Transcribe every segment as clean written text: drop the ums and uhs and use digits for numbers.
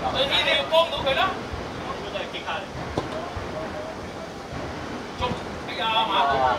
你一定要幫到佢啦。真係激下你。捉！哎呀，馬！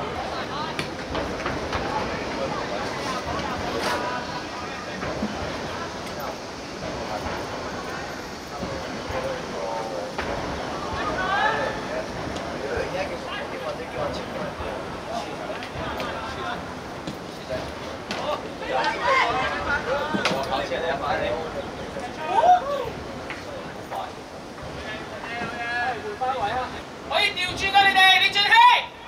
可以調轉㗎，你哋，李俊熙。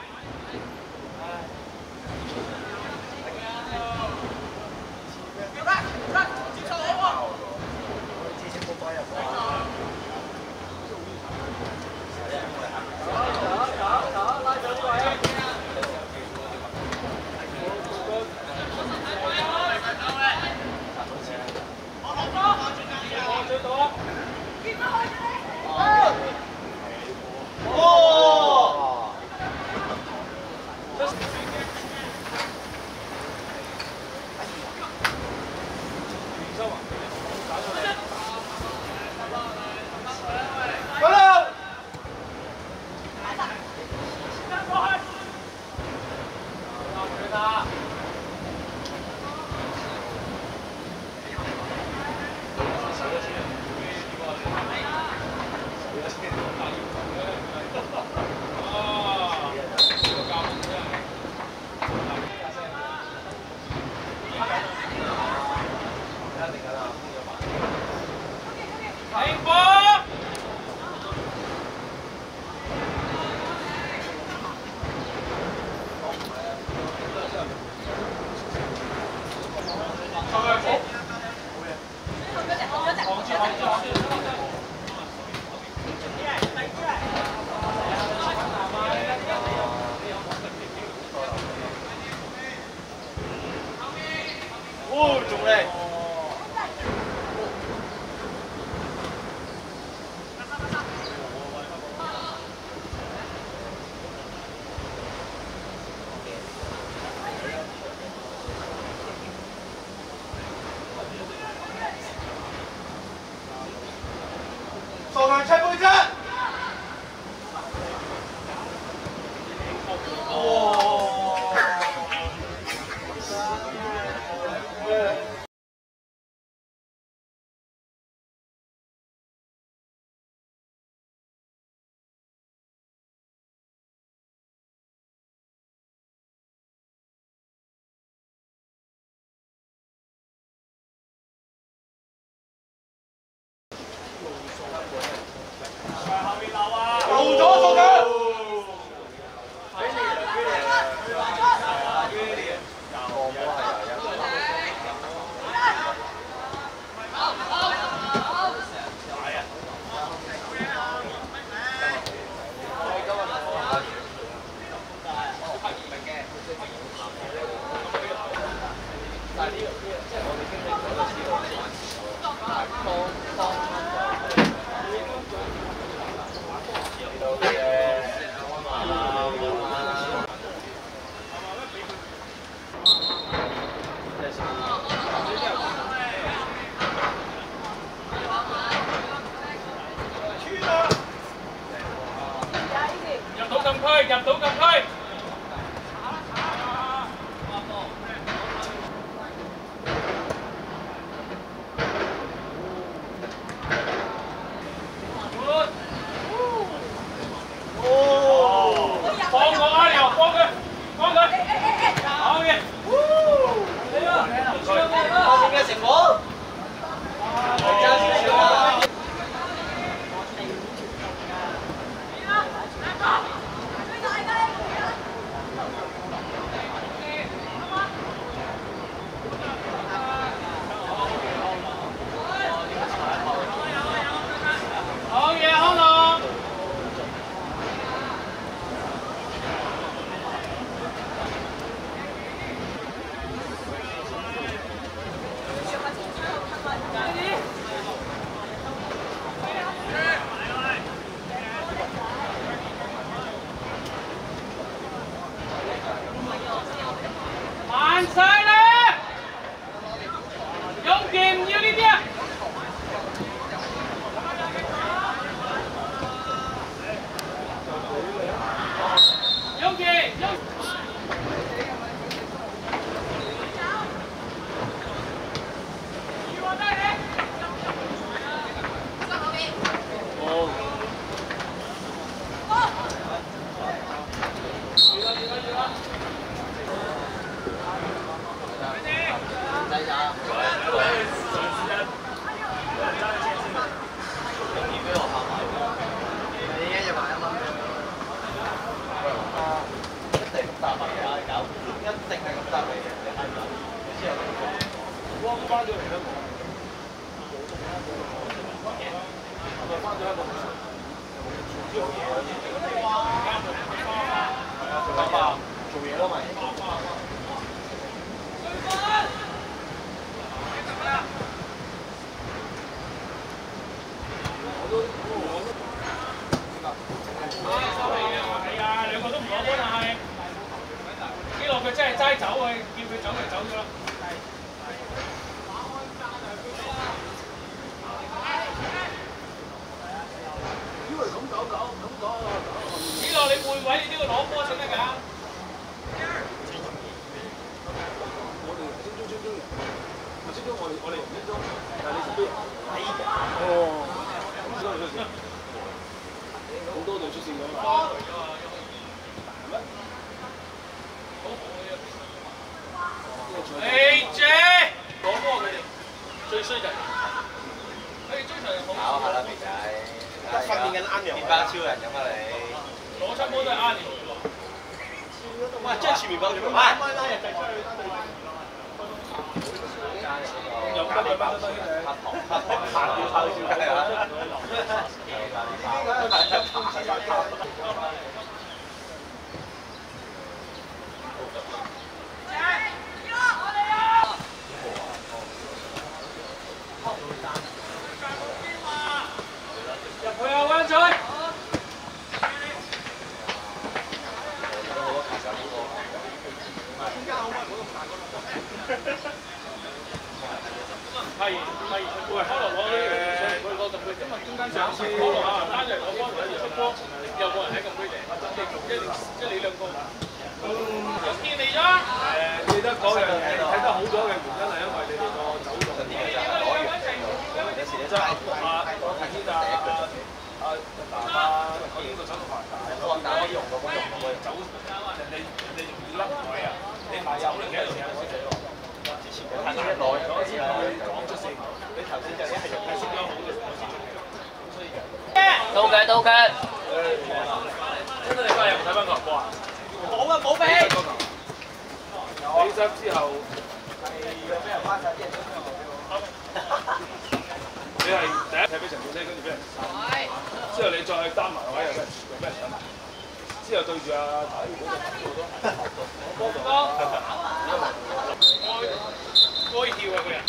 哦，仲靚！數量七倍啫！漏咗數量。入到禁區。放我阿牛，放佢，放佢，好嘅。後面嘅成果。爭少少啦。 大家做嘢咯咪。 係啊，兩個都唔攞波，但係呢落佢真係齋走佢，叫佢走就走咗啦。呢落你換位，你都要攞波先得㗎。我哋唔知但係你知哦，好多隊出線㗎嘛。係咩？AJ 攞波佢哋最衰就係，佢哋中場又好。 考下啦，肥仔。而家訓練緊啱陽。變翻超人咁啊你！ 攞出波都係啱陽。 哇！將前面包住。喂！ 有得佢包得嘅。入去啊，灣仔！係，喂，可能我佢攞咁佢，因為中間上次可能啊，單人攞波同出波，又冇人喺咁區地，即你兩個。有見嚟咗。記得嗰樣嘢睇得好咗嘅原因係因為你哋個走動。 有時你真係我呢個手法大， 我打用個走人哋容易甩位啊！你唔走你企喺度有死喎。之前太難耐咗先講出四，你頭先就一係就係識咗好嘅，所以到嘅到嘅。 真係你翻入睇翻個球波啊？ 冇啊冇俾。 起身之後係俾人翻晒啲人出去。 你係第一踢俾陳冠希，跟住俾人之後你再去擔埋位又俾人打埋，之後對住阿大嗰個都該跳啊個人。